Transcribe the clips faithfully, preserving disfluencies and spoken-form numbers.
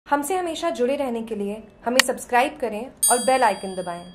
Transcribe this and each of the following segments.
हमसे हमेशा जुड़े रहने के लिए हमें सब्सक्राइब करें और बेल आइकन दबाएं।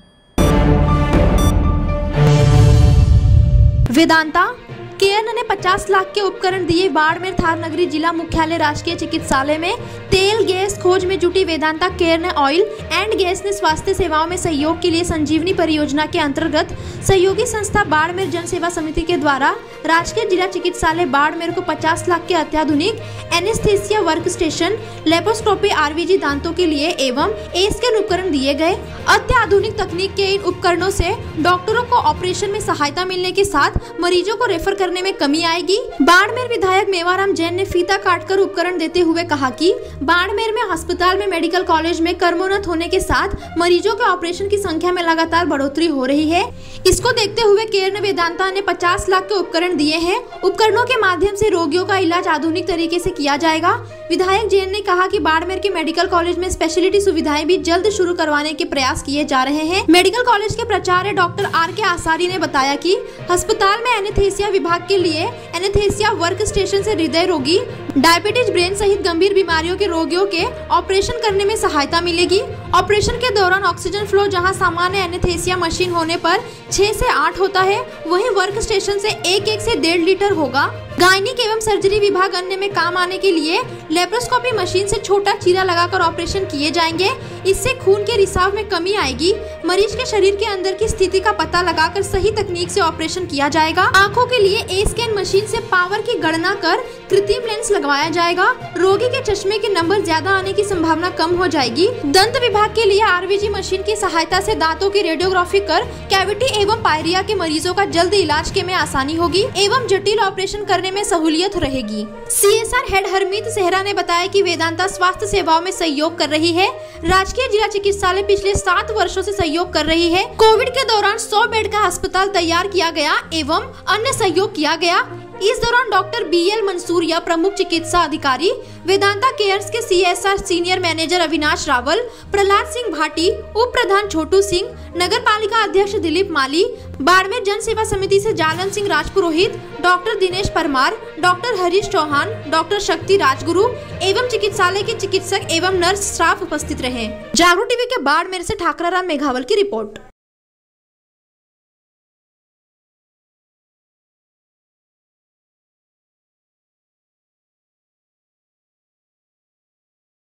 वेदांता केयर ने पचास लाख के उपकरण दिए। बाड़मेर थार नगरी जिला मुख्यालय राजकीय चिकित्सालय में तेल गैस खोज में जुटी वेदांता केयर ने ऑयल एंड गैस ने स्वास्थ्य सेवाओं में सहयोग के लिए संजीवनी परियोजना के अंतर्गत सहयोगी संस्था बाड़मेर जन सेवा समिति के द्वारा राजकीय जिला चिकित्सालय बाड़मेर को पचास लाख के अत्याधुनिक anaesthesia work station, laparoscopy, RVG दांतों के लिए एवं ए स्कैन उपकरण दिए गए। अत्याधुनिक तकनीक के इन उपकरणों से डॉक्टरों को ऑपरेशन में सहायता मिलने के साथ मरीजों को रेफर करने में कमी आएगी। बाड़मेर विधायक मेवाराम जैन ने फीता काटकर उपकरण देते हुए कहा कि बाड़मेर में अस्पताल में मेडिकल कॉलेज में कर्मोन्नत होने के साथ मरीजों के ऑपरेशन की संख्या में लगातार बढ़ोतरी हो रही है। इसको देखते हुए केयर ने वेदांता ने पचास लाख के उपकरण दिए हैं। उपकरणों के माध्यम से रोगियों का इलाज आधुनिक तरीके से किया जाएगा। विधायक जैन ने कहा कि बाड़मेर के मेडिकल कॉलेज में स्पेशलिटी सुविधाएं भी जल्द शुरू करवाने के प्रयास किए जा रहे हैं। मेडिकल कॉलेज के प्राचार्य डॉक्टर आर के आसारी ने बताया कि अस्पताल में एनेस्थीसिया विभाग के लिए एनेस्थीसिया वर्क स्टेशन से हृदय रोगी, डायबिटीज, ब्रेन सहित गंभीर बीमारियों के रोगियों के ऑपरेशन करने में सहायता मिलेगी। ऑपरेशन के दौरान ऑक्सीजन फ्लो जहां सामान्य एनेस्थीसिया मशीन होने पर छह से आठ होता है, वहीं वर्क स्टेशन से एक एक से डेढ़ लीटर होगा। गायनिक एवं सर्जरी विभाग अन्य में काम आने के लिए लेप्रोस्कोपी मशीन से छोटा चीरा लगाकर ऑपरेशन किए जाएंगे। इससे खून के रिसाव में कमी आएगी। मरीज के शरीर के अंदर की स्थिति का पता लगाकर सही तकनीक से ऑपरेशन किया जाएगा। आंखों के लिए ए स्कैन मशीन से पावर की गणना कर कृत्रिम लेंस लगवाया जाएगा। रोगी के चश्मे के नंबर ज्यादा आने की संभावना कम हो जाएगी। दंत विभाग के लिए आरवीजी मशीन की सहायता से दांतों की रेडियोग्राफी कर कैविटी एवं पायरिया के मरीजों का जल्द इलाज के में आसानी होगी एवं जटिल ऑपरेशन करने में सहूलियत रहेगी। सीएसआर हेड हरमीत सेहरा ने बताया कि वेदांता स्वास्थ्य सेवाओं में सहयोग कर रही है। राजकीय जिला चिकित्सालय पिछले सात वर्षों से सहयोग कर रही है। कोविड के दौरान सौ बेड का अस्पताल तैयार किया गया एवं अन्य सहयोग किया गया। इस दौरान डॉक्टर बी एल मंसूरिया, प्रमुख चिकित्सा अधिकारी वेदांता केयर्स के CSR senior manager Avinash Rawal, Prahlad Singh Bhati, उप प्रधान छोटू सिंह, नगर पालिका अध्यक्ष दिलीप माली, बाड़मेर जन सेवा समिति से Jalan Singh Rajpurohit, doctor Dinesh Parmar, doctor Harish Chauhan, doctor Shakti Rajguru एवं चिकित्सालय के चिकित्सक एवं नर्स स्टाफ उपस्थित रहे। जागरूक टीवी के बाड़मेर से ठाकरा राम मेघावल की रिपोर्ट।